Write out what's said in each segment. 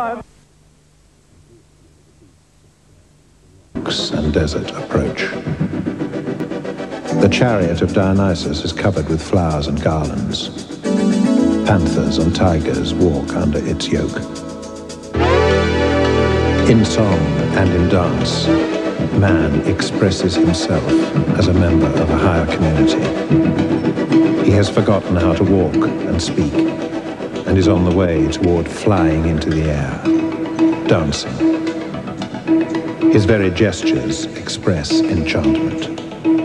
And desert approach. The chariot of Dionysus is covered with flowers and garlands. Panthers and tigers walk under its yoke. In song and in dance, man expresses himself as a member of a higher community. He has forgotten how to walk and speak, and is on the way toward flying into the air, dancing. His very gestures express enchantment.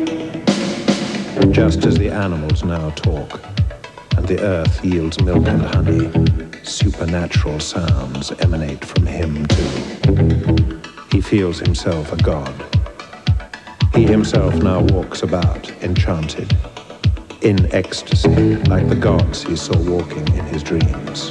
Just as the animals now talk, and the earth yields milk and honey, supernatural sounds emanate from him too. He feels himself a god. He himself now walks about, enchanted, in ecstasy, like the gods he saw walking in his dreams.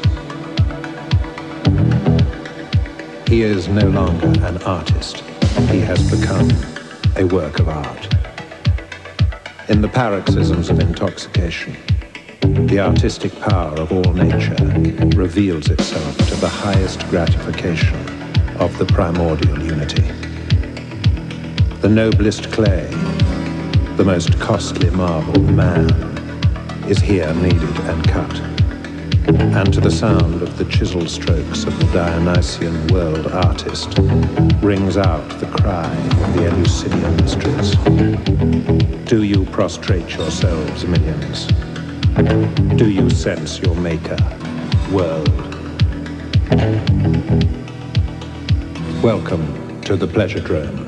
He is no longer an artist. He has become a work of art. In the paroxysms of intoxication, the artistic power of all nature reveals itself to the highest gratification of the primordial unity. The noblest clay, the most costly marble, man, is here kneaded and cut. And to the sound of the chisel strokes of the Dionysian world artist rings out the cry of the Eleusinian mysteries. Do you prostrate yourselves, millions? Do you sense your maker, world? Welcome to the Pleasuredrome.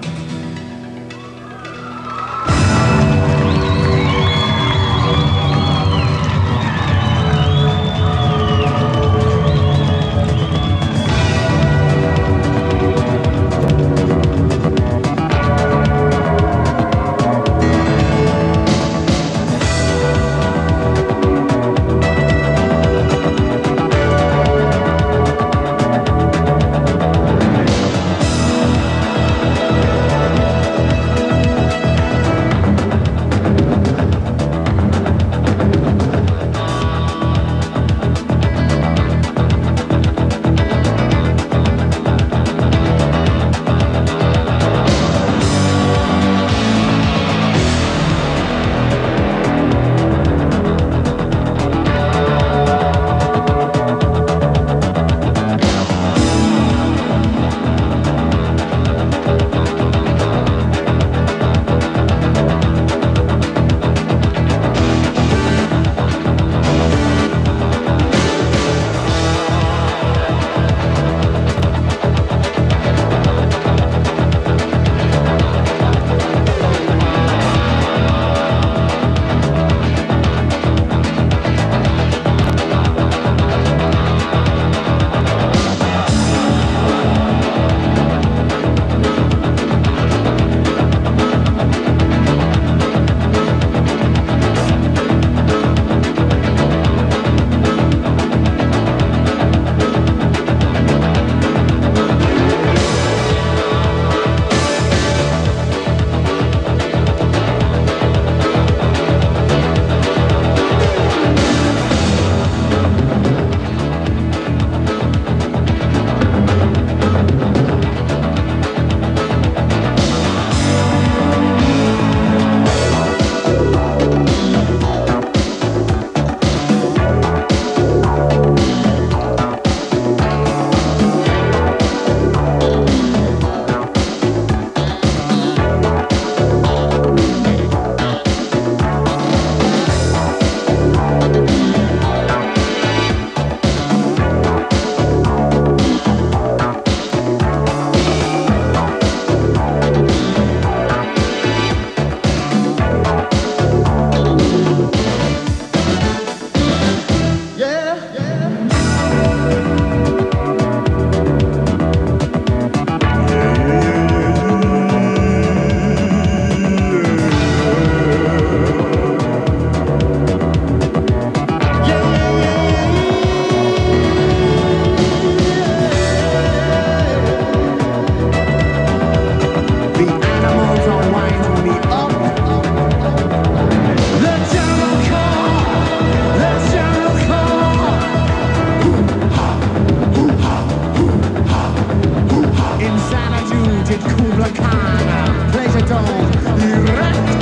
kind of pleasure dome erect.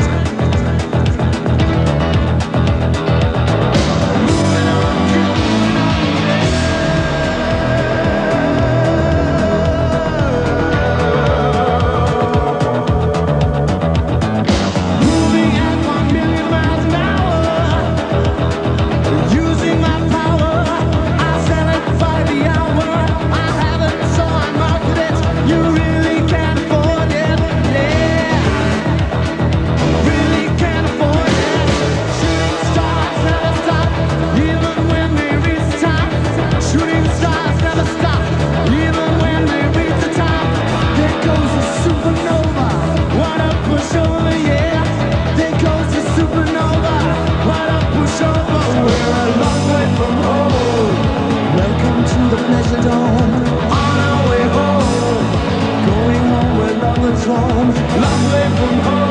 Pleasure dome, on our way home, going home where love is home, long way from home.